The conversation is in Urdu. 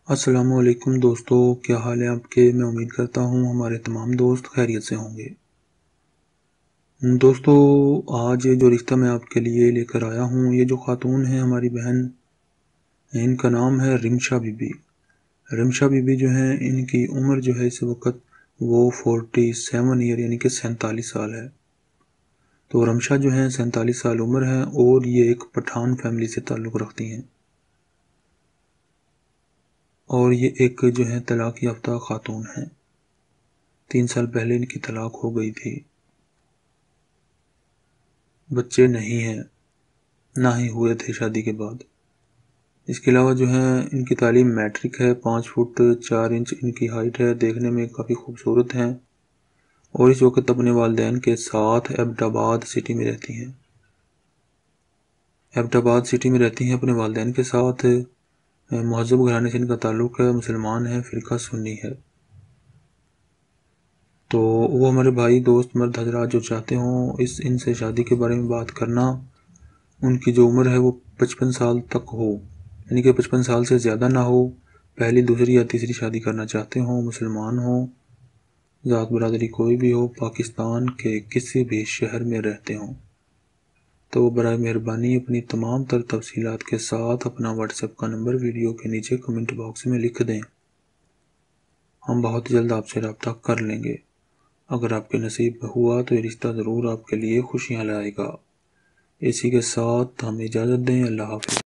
السلام علیکم دوستو، کیا حال ہے آپ کے؟ میں امید کرتا ہوں ہمارے تمام دوست خیریت سے ہوں گے۔ دوستو، آج جو رشتہ میں آپ کے لیے لے کر آیا ہوں، یہ جو خاتون ہیں ہماری بہن، ان کا نام ہے رمشا بی بی۔ رمشا بی بی جو ہیں، ان کی عمر جو ہے اس وقت وہ 47 ایئر یعنی کہ 47 سال ہے۔ تو رمشا جو ہیں 47 سال عمر ہے اور یہ ایک پٹھان فیملی سے تعلق رکھتی ہیں، اور یہ ایک جو ہے طلاق یافتہ خاتون ہیں۔ 3 سال پہلے ان کی طلاق ہو گئی تھی، بچے نہیں ہیں، نہ ہی ہوئے تھے شادی کے بعد۔ اس کے علاوہ جو ہے ان کی تعلیم میٹرک ہے، 5 فٹ 4 انچ ان کی ہائٹ ہے، دیکھنے میں کافی خوبصورت ہیں، اور اس وقت اپنے والدین کے ساتھ ایبٹ آباد سٹی میں رہتی ہیں۔ ایبٹ آباد سٹی میں رہتی ہیں اپنے والدین کے ساتھ۔ مہذب گھرانے سے ان کا تعلق ہے، مسلمان ہے، فرقہ سنی ہے۔ تو وہ ہمارے بھائی دوست مرد حضرات جو چاہتے ہوں ان سے شادی کے بارے میں بات کرنا، ان کی جو عمر ہے وہ 55 سال تک ہو، یعنی کہ 55 سال سے زیادہ نہ ہو، پہلی دوسری یا تیسری شادی کرنا چاہتے ہوں، مسلمان ہوں، ذات برادری کوئی بھی ہو، پاکستان کے کسی بھی شہر میں رہتے ہوں، تو برائے مہربانی اپنی تمام تر تفصیلات کے ساتھ اپنا واٹس ایپ کا نمبر ویڈیو کے نیچے کمنٹ باکس میں لکھ دیں۔ ہم بہت جلد آپ سے رابطہ کر لیں گے۔ اگر آپ کے نصیب میں ہوا تو یہ رشتہ ضرور آپ کے لیے خوشیاں لائے گا۔ اسی کے ساتھ ہمیں اجازت دیں۔ اللہ حافظ۔